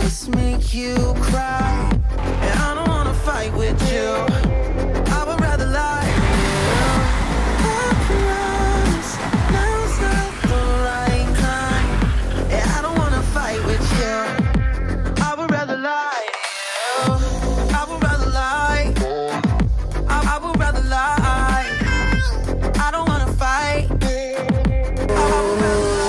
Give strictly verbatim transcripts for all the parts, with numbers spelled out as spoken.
just make you cry, and I don't wanna fight with you. I would rather lie to you. I promise now's not the right time, and I don't wanna fight with you. I would rather lie to you. I would rather lie. I, I would rather lie. I don't wanna fight. I would rather lie.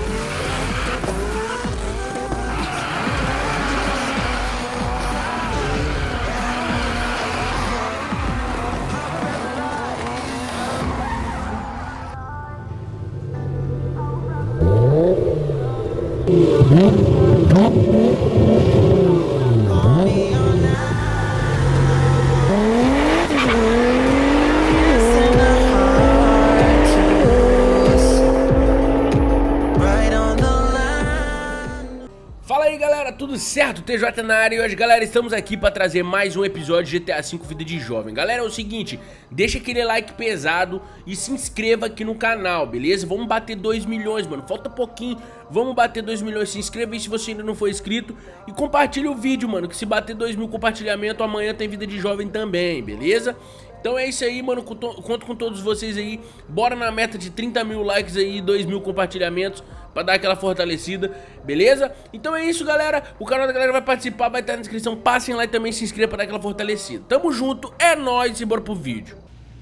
Fala aí galera, tudo certo? T J na área e hoje galera estamos aqui pra trazer mais um episódio de G T A cinco Vida de Jovem. Galera, é o seguinte, deixa aquele like pesado e se inscreva aqui no canal, beleza? Vamos bater dois milhões, mano, falta pouquinho, vamos bater dois milhões, se inscreva aí se você ainda não for inscrito e compartilha o vídeo, mano, que se bater dois mil compartilhamento amanhã tem Vida de Jovem também, beleza? Então é isso aí, mano, conto com todos vocês aí, bora na meta de trinta mil likes aí e dois mil compartilhamentos pra dar aquela fortalecida, beleza? Então é isso, galera, o canal da galera vai participar, vai estar na descrição, passem lá e também se inscrevam pra dar aquela fortalecida. Tamo junto, é nóis e bora pro vídeo.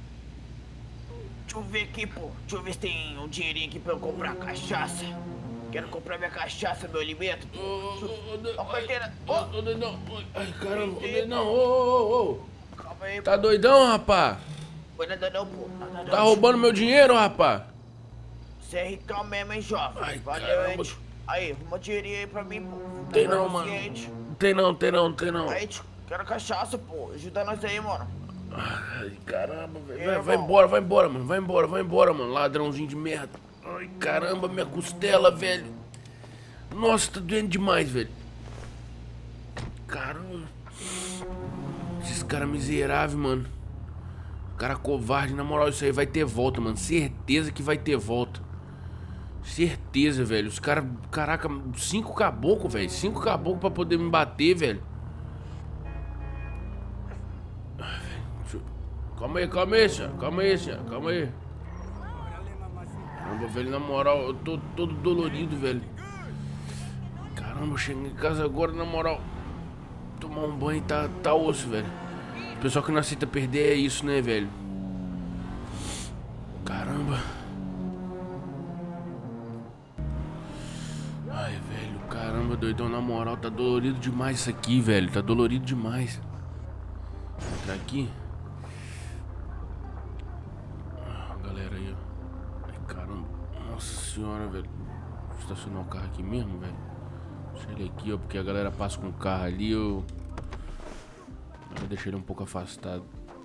Deixa eu ver aqui, pô, deixa eu ver se tem um dinheirinho aqui pra eu comprar cachaça. Quero comprar minha cachaça, meu alimento. Ó, carteira. Ô, doidão, ai caramba, ô doidão, ô, ô, ô. Calma aí, Tá doidão, rapá? Foi nada não, pô. Nada Tá não. roubando meu dinheiro, rapá? Você é ricão mesmo, hein, jovem? Ai, Valeu, caramba. hein? Aí, arruma um dinheirinho aí pra mim, pô. Tem Tá não, mano. consciente. Tem não, tem não, tem não. Aí, tio, quero cachaça, pô. Ajuda nós aí, mano. Ai, caramba, velho. E Vai, aí, vai irmão? embora, vai embora, mano. Vai embora, vai embora, mano. Ladrãozinho de merda. Ai, caramba, minha costela, velho. Nossa, tá doendo demais, velho. Caramba. Esses caras miseráveis, mano. Cara covarde, na moral, isso aí vai ter volta, mano. Certeza que vai ter volta. Certeza, velho. Os caras, caraca, cinco caboclos, velho. Cinco caboclos pra poder me bater, velho. Ai, velho. Deixa eu- Calma aí, calma aí, senhor. Calma aí, senhor. Calma aí. Caramba, velho, na moral, eu tô todo dolorido, velho. Caramba, eu cheguei em casa agora, na moral. Tomar um banho tá, tá osso, velho. O pessoal que não aceita perder é isso, né, velho? Caramba. Ai, velho, caramba, doidão, na moral, tá dolorido demais isso aqui, velho. Tá dolorido demais. Vou entrar aqui. Ah, galera aí, ó. Ai, caramba. Nossa senhora, velho. Vou estacionar o carro aqui mesmo, velho. Deixa ele aqui, ó, porque a galera passa com o carro ali, eu... Eu deixei ele um pouco afastado.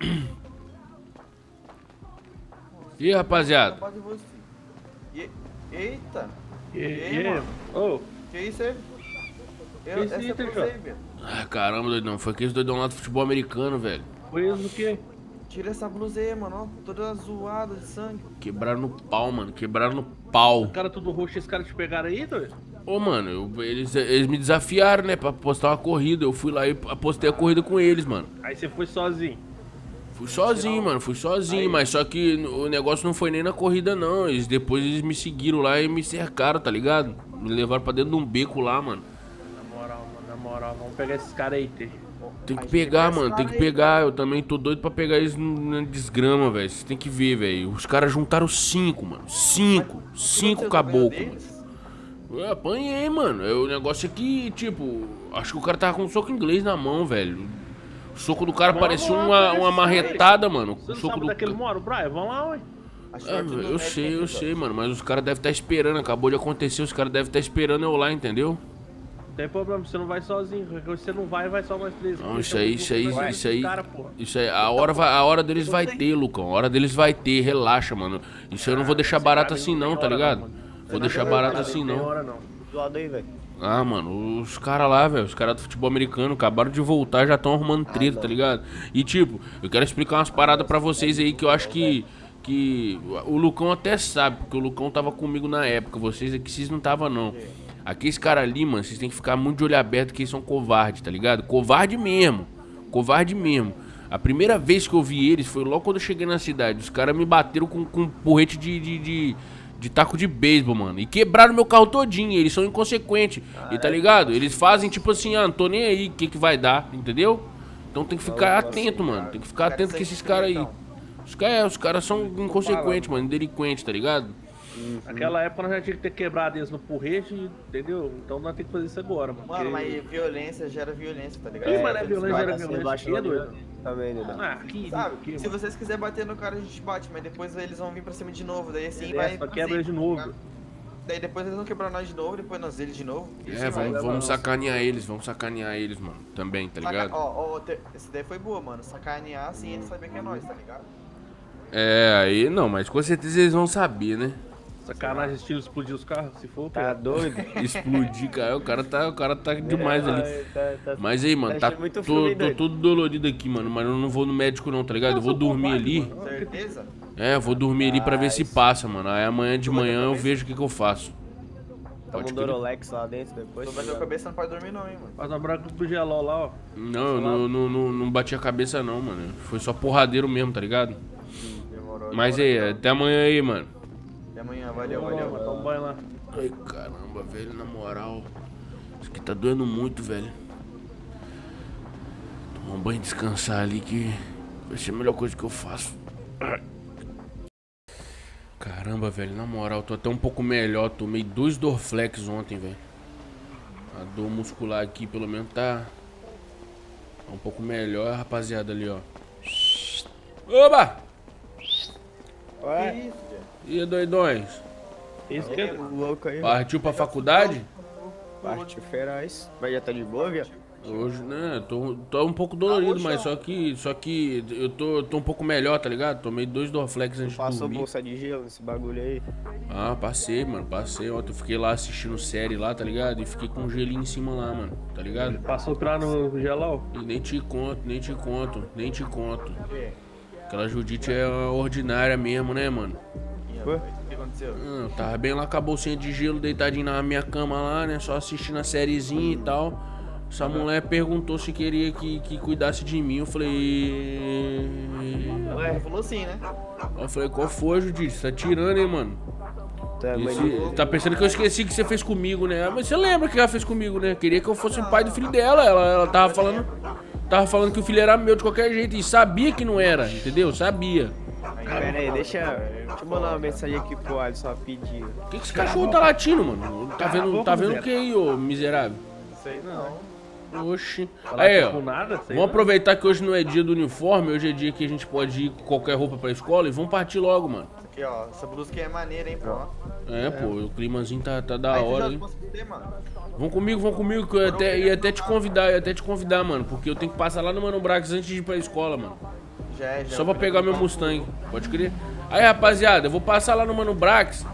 E aí, rapaziada? Pode você. E- Eita! E E aí, aí, mano? ô, Que isso aí? Eu, Que isso essa aí, é pra Tejão? você aí, velho. Ah, caramba, doidão. Foi aqueles doidão lá do futebol americano, velho. foi isso o quê? Tira essa blusa aí, mano, ó. Toda zoada de sangue. Quebraram no pau, mano. Quebraram no pau. O cara tudo roxo, esses caras te pegaram aí, doido? Ô, mano, eu- eles, eles me desafiaram, né, pra postar uma corrida. Eu fui lá e apostei a corrida com eles, mano. Aí você foi sozinho. Fui sozinho, mano, fui sozinho, mas só que o negócio não foi nem na corrida, não. Eles depois eles me seguiram lá e me cercaram, tá ligado? Me levaram pra dentro de um beco lá, mano. Na moral, mano, na moral, vamos pegar esses caras aí, T. Tem que Aí pegar, chega mano, esse tem cara que aí, pegar. Eu também tô doido pra pegar eles na desgrama, velho. Você tem que ver, velho. Os caras juntaram cinco, mano. Cinco. Cinco Você caboclos, ganhou mano. deles? Eu apanhei, mano. É, o negócio é que, tipo, acho que o cara tava com um soco inglês na mão, velho. O soco do cara Vamos parecia lá, uma, pega uma esse marretada, mano. Você O não soco sabe do daquele mora, Brian? Vamos lá, ué. Acho Ah, que aqui eu no médico sei, aqui, eu ó. sei, mano. Mas os caras devem estar esperando. Acabou de acontecer, os caras devem estar esperando eu lá, entendeu? Não tem problema, você não vai sozinho. Qualquer coisa você não vai, vai só nós três. Não, Porque isso eu aí, vou isso aí, conversar isso com aí. esses cara, porra. Isso aí, a hora, vai, a hora deles vai ter, Lucão. A hora deles vai ter, relaxa, mano. Isso aí eu não vou deixar Esse barato cara assim não não, tem tá hora, ligado? não, mano. Vou deixar barato assim Não tem não. hora, não. Do lado aí, velho. Ah, mano, os caras lá, velho, os caras do futebol americano acabaram de voltar, já estão arrumando treta, tá ligado? E tipo, eu quero explicar umas paradas pra vocês aí que eu acho que que o Lucão até sabe, porque o Lucão tava comigo na época, vocês aqui vocês não tava não. Aqueles caras ali, mano, vocês tem que ficar muito de olho aberto, que eles são covardes, tá ligado? Covarde mesmo. Covarde mesmo. A primeira vez que eu vi eles foi logo quando eu cheguei na cidade. Os caras me bateram com, com um porrete de, de, de, de taco de beisebol, mano. E quebraram meu carro todinho. Eles são inconsequentes. E tá ligado? Eles fazem tipo assim, ah, não tô nem aí, o que que vai dar, entendeu? Então tem que ficar atento, mano. Tem que ficar atento com esses caras aí. Os caras os cara são inconsequentes, mano. Delinquentes, tá ligado? Uhum. Naquela época nós já tinha que ter quebrado eles no porrete, entendeu? Então nós temos que fazer isso agora, mano. Mano, mas violência gera violência, tá ligado? Ih, mano, é Eles violência, batem gera assim, violência. batem Que é doido? Também, né? Ah, que, Sabe? que, Se vocês quiserem bater no cara, a gente bate, mas depois eles vão vir pra cima de novo. Daí assim Beleza, vai. só quebra assim, eles de novo. Daí depois eles vão quebrar nós de novo, depois nós eles de novo. E É, assim vai. vamos, vamos sacanear eles, vamos sacanear eles, mano. Também, tá Saca- ligado? Ó, ó, te- essa daí foi boa, mano. Sacanear assim eles sabem que é nós, tá ligado? É, aí não, mas com certeza eles vão saber, né? Sacanagem, estilo explodir os carros, se for. Tá cara. doido? Explodir, cara. O cara tá, o cara tá demais ali. Tá, tá, Mas aí, mano, tá achando muito tô, fluido, tô doido. todo dolorido aqui, mano. Mas eu não vou no médico não, tá ligado? Eu vou dormir ali. Certeza? É, eu vou dormir ali pra ver se passa, mano. Aí amanhã de manhã eu vejo o que que eu faço. Toma Pode um crer. Dorolex lá dentro depois. Se bateu a cabeça não pode dormir não, hein, mano. Faz uma branca pro gelol lá, ó. Não, eu não, não, não, não bati a cabeça não, mano. Foi só porradeiro mesmo, tá ligado? Demorou. Mas aí, até amanhã aí, mano. Até amanhã, valeu, Vamos lá, valeu. mano, toma um banho lá. Ai, caramba, velho, na moral. Isso aqui tá doendo muito, velho. Tomar um banho e descansar ali que vai ser a melhor coisa que eu faço. Caramba, velho, na moral, tô até um pouco melhor. Tomei dois Dorflex ontem, velho. A dor muscular aqui, pelo menos, tá um pouco melhor, rapaziada, ali, ó. Oba! Ué, E aí, doidões? Isso que é. louco aí. Partiu pra faculdade? Parte feraz. Vai já tá de boa, viado? Hoje, né, tô, tô um pouco dolorido, mas só que, só que eu tô, tô um pouco melhor, tá ligado? Tomei dois Dorflex antes de Passou dormir. bolsa de gelo nesse bagulho aí. Ah, passei, mano, passei. Ontem eu fiquei lá assistindo série lá, tá ligado? E fiquei com um gelinho em cima lá, mano, tá ligado? Passou pra no gelol? E nem te conto, nem te conto, nem te conto. Aquela Judite é ordinária mesmo, né, mano? Ué? O que aconteceu? Ah, eu tava bem lá com a bolsinha de gelo, deitadinho na minha cama lá, né? Só assistindo a sériezinha e tal. Essa mulher perguntou se queria que, que cuidasse de mim. Eu falei. Ela falou assim, né? Eu falei, qual foi, Judite? Você tá tirando, hein, mano? Tá, mãe Esse- de... tá pensando que eu esqueci que você fez comigo, né? Ah, mas você lembra que ela fez comigo, né? Queria que eu fosse o pai do filho dela. Ela, ela tava falando. Tava falando que o filho era meu de qualquer jeito. E sabia que não era, entendeu? Sabia. Pera aí, deixa, deixa eu mandar uma mensagem aqui pro Alisson rapidinho. Por que, que esse cachorro tá latindo, mano? Tá vendo, tá vendo o que aí, ô miserável? Não sei não. Oxi. Falar Aí, com ó. nada, sei Vamos lá. aproveitar que hoje não é dia do uniforme, hoje é dia que a gente pode ir com qualquer roupa pra escola e vamos partir logo, mano. Isso aqui, ó. Essa blusa aqui é maneira, hein, pô. É, pô, o climazinho tá, tá da Aí tu hora, já hein? conseguiu ter, mano. Vão comigo, vão comigo, que eu até, ia até te convidar, ia até te convidar, mano, porque eu tenho que passar lá no Mano Brax antes de ir pra escola, mano. Já é, já. Só pra pegar meu Mustang, pode crer? Aí, rapaziada, eu vou passar lá no Mano Brax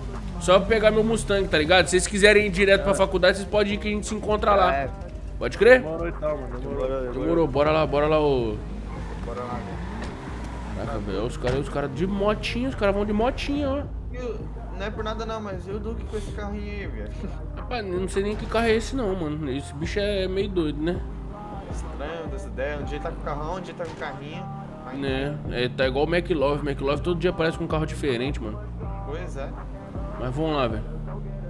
só pra pegar meu Mustang, tá ligado? Se vocês quiserem ir direto pra faculdade, vocês podem ir que a gente se encontra lá. É, Pode crer? Demorou então, mano. Demorou. demorou, demorou. Demorou, bora lá, bora lá, ô. Bora lá. Caraca, velho, os caras os cara de motinha, os caras vão de motinha, ó. E o- Não é por nada não, mas e o Duque com esse carrinho aí, velho? Rapaz, eu não sei nem que carro é esse não, mano. Esse bicho é meio doido, né? Estranho dessa ideia. Um dia ele tá com o carrão, um dia tá com o carrinho. Aí- Né? É, tá igual o McLove. O McLove todo dia aparece com um carro diferente, mano. Pois é. Mas vamos lá, velho.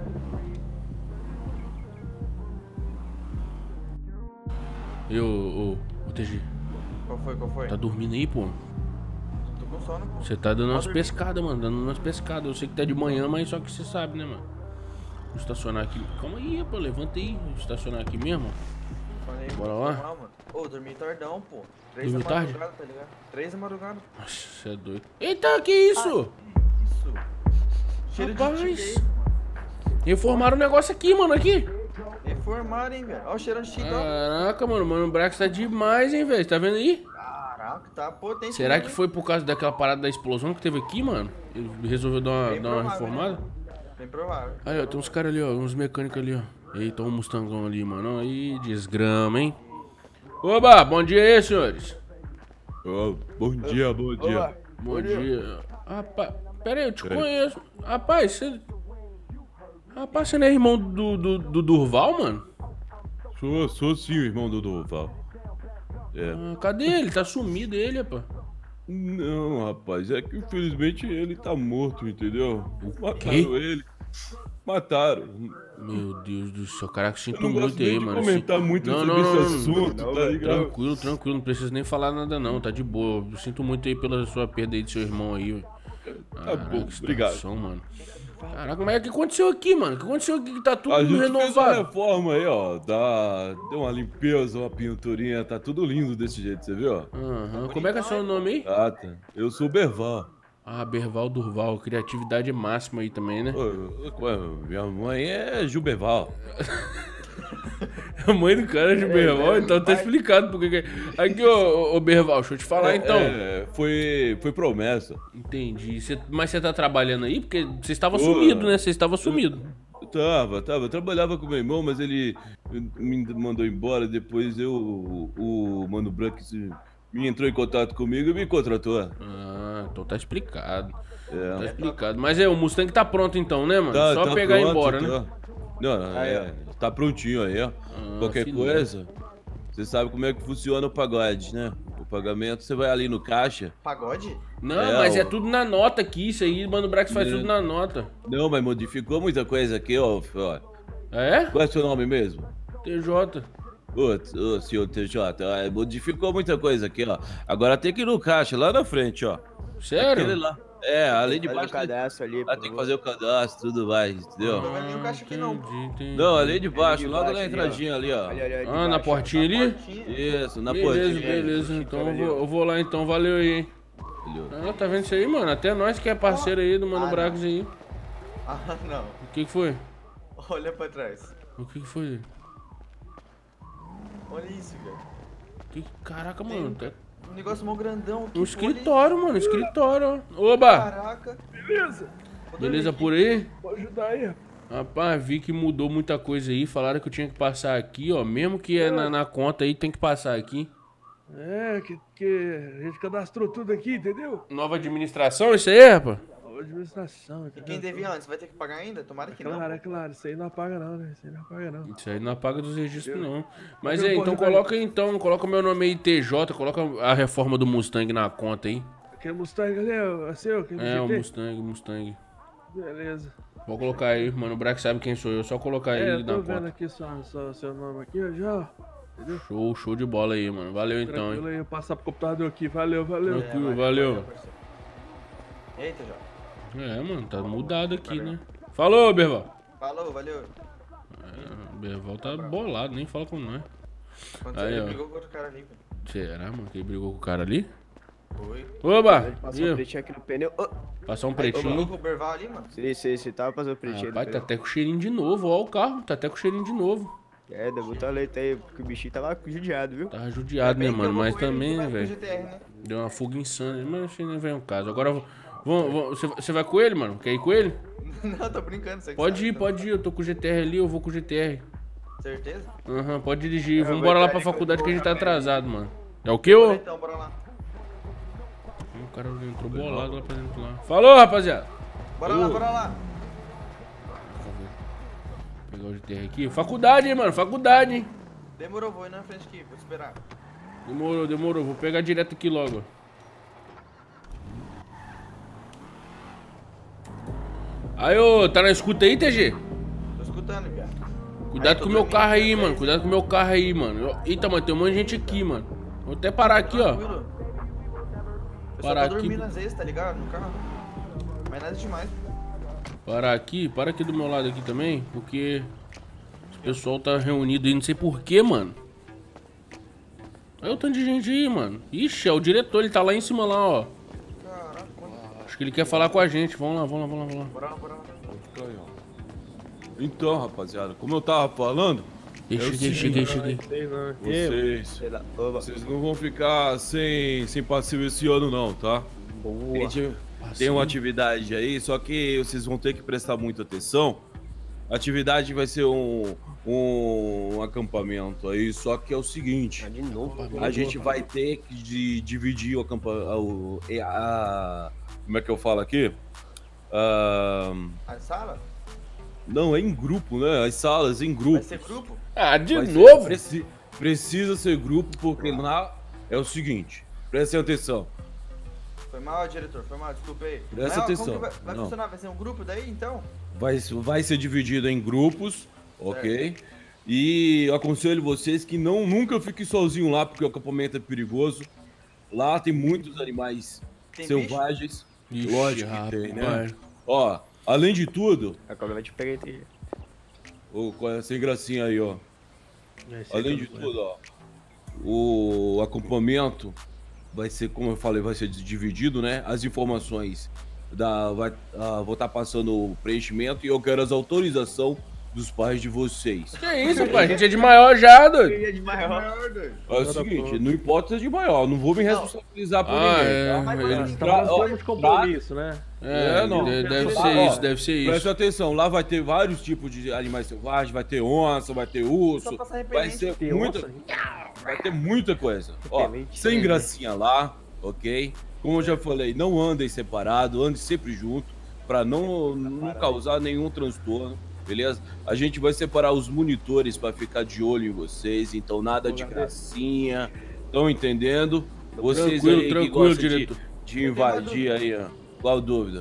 E o, o, o T G, Qual foi, qual foi? tá dormindo aí, pô? Tô com sono, pô. Você tá dando umas dormir. pescadas, mano. Dando umas pescadas. Eu sei que tá de manhã, mas só que você sabe, né, mano? Vou estacionar aqui. Calma aí, pô. Levanta aí. Vou estacionar aqui mesmo. Falei, Bora pô, lá? foi mal, mano. Ô, dormi tardão, pô. Três Dormiu da tarde? madrugada, tá ligado? Três da madrugada. Nossa, você é doido. Eita, que isso? Isso. Cheiro Rapaz. de tique aí. Reformaram o negócio aqui, mano, aqui. Reformaram, hein, velho. Ó o cheirão de tique, ó. Caraca, mano. Mano, o Brax tá demais, hein, velho. Tá vendo aí? Caraca, tá potente. Será mesmo, que hein? foi por causa daquela parada da explosão que teve aqui, mano? Ele resolveu dar uma, Bem dar uma provável, reformada? né? Bem provável. Aí, ó, tem uns caras ali, ó, uns mecânicos ali, ó. Eita, um Mustangão ali, mano. Aí, desgrama, hein? Oba, bom dia aí, senhores. Ô, bom dia, bom dia. Bom dia. Rapaz, pera aí, eu te conheço. Rapaz, você... Rapaz, você não é irmão do, do, do Durval, mano? Sou, sou sim o irmão do Durval. É. Ah, cadê ele? Tá sumido ele, rapaz. Não, rapaz, é que infelizmente ele tá morto, entendeu? Mataram ele. Mataram. Meu Deus do céu, caraca, Eu sinto não gosto muito nem aí, de mano. comentar muito Não, sobre não, esse não, não. assunto, Não, tá velho. ligado? Tranquilo, tranquilo, não precisa nem falar nada não, tá de boa. Eu sinto muito aí pela sua perda aí de seu irmão aí, velho. Tá bom, que obrigado. situação, mano. Caraca, mas o que aconteceu aqui, mano? O que aconteceu aqui que tá tudo A gente fez uma renovado? reforma aí, ó. Dá... Deu uma limpeza, uma pinturinha, tá tudo lindo desse jeito, você viu? Aham. Como é que é seu nome aí? Ah, tá. Eu sou o Berval. Ah, Berval Durval, criatividade máxima aí também, né? Ô, ô, minha mãe é Gilberval. A mãe do cara é de Berval, então tá explicado por que. Aqui, ô, ô Berval, deixa eu te falar então. É, foi, foi promessa. Entendi. Cê- mas você tá trabalhando aí? Porque você estava Ô, sumido, né? Você estava sumido. Eu tava, tava. Eu trabalhava com meu irmão, mas ele me mandou embora. Depois eu, o, o Mano Branco se- me entrou em contato comigo e me contratou. Ah, então tá explicado. É. Tá explicado. Mas é, o Mustang tá pronto então, né, mano? Tá, Só tá pegar e ir pronto, embora, tá. né? Não, não, é, tá prontinho aí, ó. Ah, Qualquer que coisa, você sabe como é que funciona o pagode, né? O pagamento, você vai ali no caixa. Pagode? Não, É, mas é ó. tudo na nota aqui, isso aí, Mano Brax faz É. tudo na nota. Não, mas modificou muita coisa aqui, ó. ó. É? Qual é o seu nome mesmo? T J. Ô, ô, senhor T J, ó, modificou muita coisa aqui, ó. Agora tem que ir no caixa, lá na frente, ó. Sério? Aquele lá. É, além de Faz o baixo. cadastro ali, Lá por tem que favor. fazer o cadastro, tudo mais, entendeu? Não vai nem o caixa aqui não. Entendi, entendi. Não, além de baixo, de logo baixo na ali, ó. entradinha ali, ó. Olha, olha, de Ah, na baixo, ó. portinha ali? Isso, na Beleza, portinha. beleza. Então eu ali, vou, ó. eu vou lá então, valeu aí, hein? Valeu. Ah, tá vendo isso aí, mano? Até nós que é parceiro aí do Mano Ah, Brax aí. Ah, não. O que que foi? Olha pra trás. O que que foi? Olha isso, velho. Que... Caraca, mano. Tá... Um negócio mó grandão aqui. Um olha escritório, mano. Escritório, ó. isso. Oba! Caraca. Beleza. Beleza por aí? Pode ajudar aí. Rapaz, vi que mudou muita coisa aí. Falaram que eu tinha que passar aqui, ó. Mesmo que é na, na conta aí, tem que passar aqui. É, que, que a gente cadastrou tudo aqui, entendeu? Nova administração, isso aí, rapaz? A administração, E entendeu? quem devia antes, vai ter que pagar ainda? Tomara que É claro, não. é claro, isso aí não apaga não, né? Isso aí não apaga não. Isso aí não apaga dos registros, não. Mas Eu é, vou então ajudar coloca aí, então. Coloca meu nome aí, T J. Coloca a reforma do Mustang na conta aí. Aquele Mustang ali é é seu? Aquele É, o G T? Mustang, Mustang. Beleza. Vou colocar aí, mano. O Brax sabe quem sou eu. Só colocar É, aí eu na tô vendo conta. aqui só, só seu nome aqui, ó, já, ó. Entendeu? Show, show de bola aí, mano. Valeu então, Tranquilo hein? aí, eu passar pro computador aqui, valeu, valeu. Tranquilo, valeu. Eita, já. É, mano, tá mudado aqui, né? Falou, Berval. Falou, valeu. É, o Berval tá bolado, nem fala com nós. Quando Aí, você ó. brigou com outro cara ali, velho. Será, mano, que ele brigou com o cara ali? Foi. Oba! Passar um Ih, pretinho aqui no pneu. Oh, passar um Brigou pretinho. com o Berval ali, mano. se, se, se tava passando o pretinho Rapaz, no tá pneu. até com cheirinho de novo, ó o carro. Tá até com cheirinho de novo. É, deu muita leite aí, porque o bichinho tava judiado, viu? Tava judiado, né, Bem que mano? eu vou Mas com ele, também, tu né, vai com o velho? G T R, né? Deu uma fuga insana. Mas isso aí nem vem ao caso. Agora, vamos, vamos, você- você vai com ele, mano? Quer ir com ele? Não, tô brincando. Você que Pode sabe, ir, então. pode ir. Eu tô com o G T R ali, eu vou com o G T R. Certeza? Aham, pode dirigir. Eu Vamos vou embora lá entrar pra ali com faculdade o que a gente tá Porra, atrasado, mano. É o quê, Bora ô? então, bora lá. O cara entrou bolado lá pra dentro lá. Falou, rapaziada. Bora lá, bora lá. Vou pegar o G T R aqui. Faculdade, hein, mano. Faculdade, hein. Demorou, vou ir na frente aqui, vou esperar. Demorou, demorou. Vou pegar direto aqui logo. Aí, ô, tá na escuta aí, T G? Tô escutando, viado. Cuidado Aí, com tô o meu dormindo, carro aí, né, mano. velho? Cuidado com o meu carro aí, mano. Eu- Eita, mano, tem um monte de gente aqui, mano. Vou até parar aqui, ó. Tranquilo. Eu Parar só tô aqui. dormindo às vezes, tá ligado? No carro. Mas nada demais. Parar aqui, para aqui do meu lado aqui também, porque o pessoal tá reunido aí, não sei porquê, mano. Olha o tanto de gente aí, mano. Ixi, é o diretor, ele tá lá em cima lá, ó. Caraca, quanto... Acho que ele quer falar com a gente. Vamos lá, vamos lá, vamos lá, vamos lá. Bora lá, bora lá. Então, rapaziada, como eu tava falando, Eu É o cheguei, seguinte, cheguei, cheguei. Sei não. vocês, Sei lá. Oba. vocês não vão ficar sem, sem passivo esse ano não, tá? A gente tem uma atividade aí, só que vocês vão ter que prestar muita atenção. A atividade vai ser um, um, um acampamento aí, só que é o seguinte, Ah, de novo. a gente vai ter que de- dividir o acampamento, a, como é que eu falo aqui? Ah, A sala? Não, é em grupo, né? As salas em grupo. Vai ser grupo? Ah, de Vai ser- novo? preci- precisa ser grupo, porque lá é o seguinte. Prestem atenção. Foi mal, diretor, foi mal, desculpa aí. Presta Mas, ó, atenção. Como que vai vai Não. funcionar? Vai ser um grupo daí, então? Vai, vai ser dividido em grupos, ok? E aconselho vocês que não nunca fiquem sozinhos lá, porque o acampamento é perigoso. Lá tem muitos animais Tem selvagens. Ixi, Lógico que tem, né? rapaz. Ó, além de tudo, A cobra vai te pegar aí. ô, qual é- sem gracinha aí, ó. Esse Além aqui de é o- tudo, ó, o acampamento vai ser, como eu falei, vai ser dividido, né? As informações da vai, ah, vou estar passando o preenchimento e eu quero as autorização dos pais de vocês. Que isso, pai? A gente é de maior já, doido. É de maior, doido. É o seguinte, não importa ser de maior, não vou me responsabilizar por Ah, ninguém, é. tá? Mas ele- quando- Tá Pra- falando ó, termo de compromisso, né? É, É, não. de- deve Ó, ser ó, isso, deve ser isso. Presta atenção, lá vai ter vários tipos de animais selvagens, vai ter onça, vai ter urso, Só passar vai repelente. ser Tem muita, onça? vai ter muita coisa. Ó, Repelente, sem né? gracinha lá, ok? Como eu já falei, não andem separado, andem sempre junto, pra não, não causar nenhum transtorno, beleza? A gente vai separar os monitores pra ficar de olho em vocês, então nada de gracinha, estão entendendo? Vocês Tranquilo, aí que tranquilo, gostam de, diretor. de invadir aí, ó. Qual dúvida?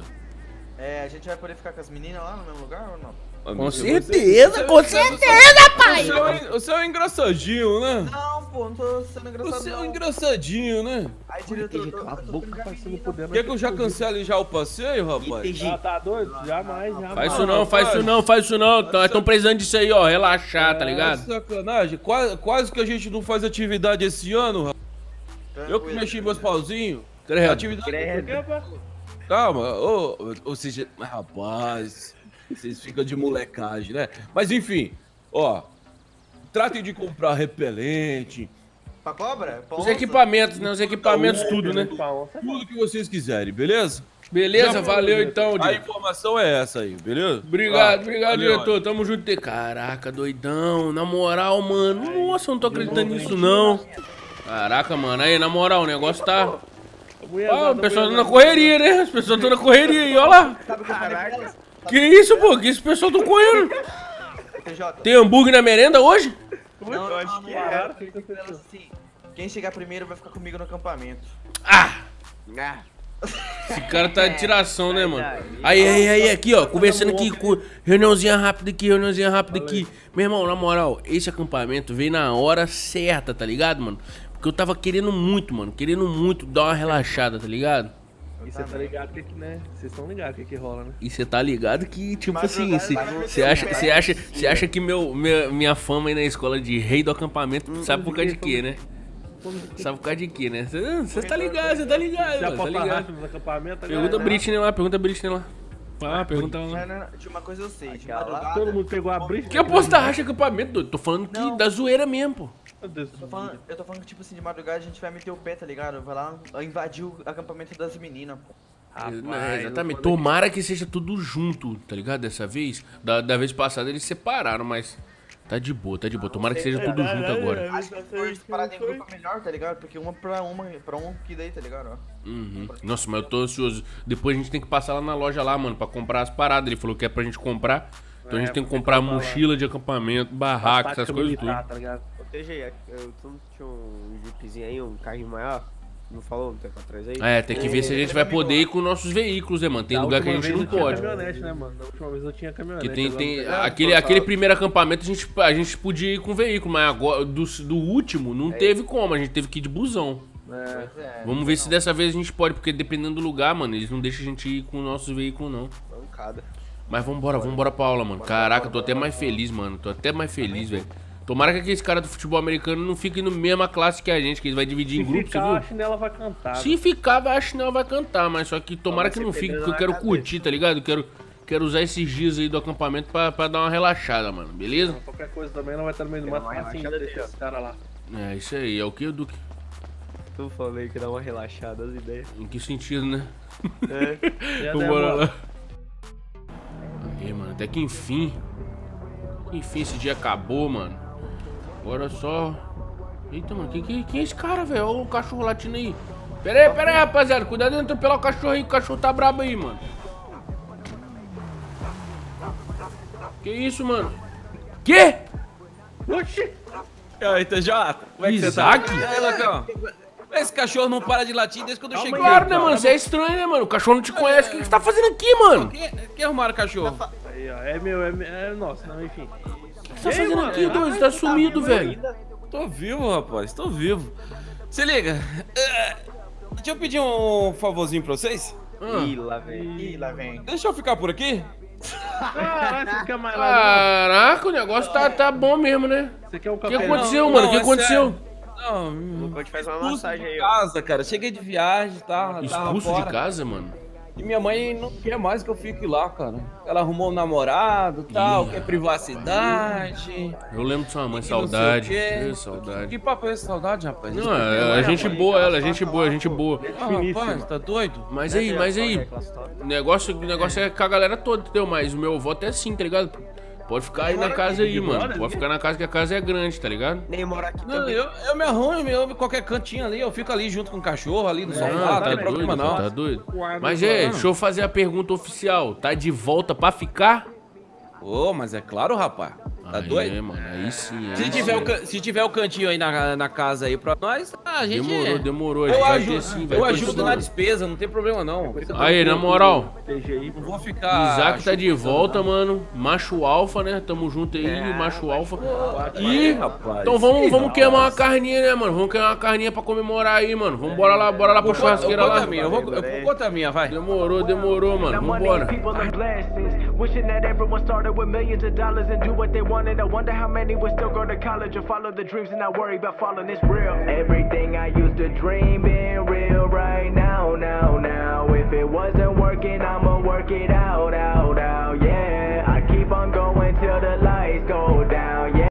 É, a gente vai poder ficar com as meninas lá no mesmo lugar ou não? Com certeza, com certeza, pai. Você é, você é um engraçadinho, né? Não, pô, não tô sendo engraçado Você é um não. engraçadinho, né? Aí, diretor, eu tô, Cala a eu tô boca, ficando com a parceiro, menina, podendo. Quer que eu já cancele já o passeio, rapaz? Ah, tá doido? Jamais, jamais. Faz isso não, faz isso não, faz isso não. Estão precisando disso aí, ó. Relaxar, tá ligado? É sacanagem. Quase, quase que a gente não faz atividade esse ano, rapaz. Eu que tranquilo. mexi meus pauzinhos. Credo. Atividade. Credo. Calma, ô, ou seja, rapaz, vocês ficam de molecagem, né? Mas enfim, ó, tratem de comprar repelente, Pra cobra? Pra Os onça? equipamentos, né? Os equipamentos, tudo, né? tudo que vocês quiserem, beleza? Beleza, Já- valeu então, A diretor. informação é essa aí, beleza? Obrigado, Ah, obrigado, valeu, diretor. Tamo junto. Caraca, doidão. Na moral, mano. Nossa, eu não tô acreditando nisso, não. Caraca, mano. Aí, na moral, o negócio tá. Ah, o pessoal tá na correria, né? As pessoas estão na correria aí, ó lá. Sabe o que eu falei pra elas? Que isso, pô? Que esse pessoal tão correndo? T J? Tem hambúrguer na merenda hoje? Não, não, não, não, não, eu falei pra elas assim, quem chegar primeiro vai ficar comigo no acampamento. Ah! Ah, Esse cara tá de tiração, né, mano? Aí, aí, aí, aqui, ó, conversando aqui, com reuniãozinha rápida aqui, reuniãozinha rápida aqui. Meu irmão, na moral, esse acampamento veio na hora certa, tá ligado, mano? Porque eu tava querendo muito, mano, querendo muito dar uma relaxada, tá ligado? E você tá ligado que, né? Vocês estão ligados o que que rola, né? E você tá ligado que, tipo Mas assim, vai- você vai meter você o acha, pé. você acha, você acha que meu, minha, minha fama aí na escola de rei do acampamento sabe por causa de quê, né? Sabe por causa de quê, né? Você você tá ligado, você tá ligado, Você mano, tá aposta ligado. racha nos acampamentos? Pergunta a galera? Britney lá, pergunta a Britney lá. Ah, pergunta lá. Não, não, não, tinha uma coisa eu sei, de Aquela lá, madrugada... Todo mundo pegou a Britney. Que aposta racha acampamento, doido? Tô falando que Não. da zoeira mesmo, pô. Meu Deus Eu tô, falando, eu tô falando que, tipo assim, de madrugada a gente vai meter o pé, tá ligado? Vai lá invadir o acampamento das meninas, pô. Não, é, exatamente. Tomara que seja tudo junto, tá ligado? Dessa vez. Da, da vez passada eles separaram, mas tá de boa, tá de boa. Tomara que seja tudo junto agora. Acho que se for separado em grupo é melhor, tá ligado? Porque uma pra uma, pra um que daí, tá ligado? Ó. Uhum. Nossa, mas eu tô ansioso. Depois a gente tem que passar lá na loja lá, mano, pra comprar as paradas. Ele falou que é pra gente comprar. Então a gente tem que comprar mochila de acampamento, barraca, essas coisas tudo. Tá ligado? Ô, T G, eu tu não tinha um jeepzinho aí, um carrinho maior? Não falou um tempo atrás aí? É, tem que ver se a gente vai poder ir com nossos veículos, né, mano? Tem Da lugar que a última gente vez não eu pode. tinha caminhonete, né, mano? Da última vez eu tinha caminhonete. Que tem, agora tem não tem. aquele, aquele primeiro acampamento a gente, a gente podia ir com veículo, mas agora do, do último não teve como, a gente teve que ir de busão. É, Pois é. Vamos ver se dessa vez a gente pode, porque dependendo do lugar, mano, eles não deixam a gente ir com o nosso veículo, não. Bancada. Mas vambora, vambora pra aula, mano. Caraca, tô até mais feliz, mano. Tô até mais feliz, velho. Tomara que aquele cara do futebol americano não fique na mesma classe que a gente, que eles vai dividir em se grupos, você ficar, a viu? chinela vai cantar. Se ficar, vai, a chinela vai cantar, mas só que tomara vai que ser não fique, pedreiro porque eu na quero cabeça. curtir, tá ligado? Eu quero, quero usar esses dias aí do acampamento pra, pra dar uma relaxada, mano, beleza? Qualquer coisa também não vai estar no meio do mato, uma assim, relaxada deixa dessa. esse cara lá. É, isso aí, é o que, Duque? Tu falei que dá uma relaxada as ideias. Em que sentido, né? É. Já Vambora deu, lá. Aí, mano, até que enfim. Enfim, esse dia acabou, mano. Agora só. Eita, mano, quem, quem, quem é esse cara, velho? Olha o cachorro latindo aí. Pera aí, pera aí, rapaziada. Cuidado de não atropelar o cachorro aí, que o cachorro tá brabo aí, mano. Que isso, mano? Quê? Oxi! E aí, T J? Como é que Isaac? você tá? E aí, Lacão? Esse cachorro não para de latir desde quando eu cheguei. Claro, né, mano? Você é estranho, né, mano? O cachorro não te conhece. O que que você tá fazendo aqui, mano? Quem, quem arrumaram o cachorro? Aí, ó, é meu, é, meu, é nosso, não, enfim. O que você tá fazendo aqui, doido? Você tá sumido, velho. Tô vivo, rapaz, tô vivo. Se liga, eh, deixa eu pedir um favorzinho pra vocês. Ah. Ih, lá vem. Ih, lá vem. Deixa eu ficar por aqui. Caralho, você quer mais lá? Caraca, o negócio tá, tá bom mesmo, né? Você quer o O que café? aconteceu, Não, mano? O que não, é aconteceu? Não, Pode fazer uma expulso massagem de aí, ó. casa, cara. Cheguei de viagem, tá? tava Expulso fora. de casa, mano? E minha mãe não quer mais que eu fique lá, cara. Ela arrumou um namorado e tal, Ih, quer privacidade. Eu lembro de sua mãe, que não sei o saudade. quê. Ê, saudade. Que papo é esse, saudade, rapaz? Não, é, é gente boa ela, é gente boa, é gente boa. Ah, rapaz, tá doido? Mas aí, mas aí, o negócio, o negócio é com a galera toda, entendeu? Mas o meu voto é assim, tá ligado? Pode ficar aí na casa aí, mano. Pode ficar na casa que a casa é grande, tá ligado? Nem mora aqui Não, também. eu, eu me arrumo, eu qualquer cantinho ali, eu fico ali junto com o cachorro ali no sofá, Não, não tá tem doido, problema não. tá doido. Mas é, deixa eu fazer a pergunta oficial. Tá de volta pra ficar? Ô, mas é claro, rapaz. Tá Aí, doido? mano, aí sim. aí Se sim. tiver, o, can- se tiver o cantinho aí na, na casa aí pra nós, a gente... Demorou, demorou. a Eu gente vai ajudo, ter sim, vai eu ter ajudo sim. na despesa, não tem problema não. Aí, na moral, T G I, Não vou ficar... Isaac tá de volta, mano. Macho alfa, né? Tamo junto aí, macho alfa. E rapaz. então vamos, vamos queimar uma carninha, né, mano? Vamos queimar uma carninha pra comemorar aí, mano. Vamos bora lá, bora lá pra Eu vou churrasqueira lá. contar a minha, eu vou, eu vou contar a minha, vai. Demorou, demorou, mano. Vambora. People and blessings. Wishing that everyone started with millions of dollars and do what they wanted. I wonder how many would still go to college or follow the dreams and not worry about falling. It's real. Everything I used to dream being real right now, now, now. If it wasn't working, I'ma work it out.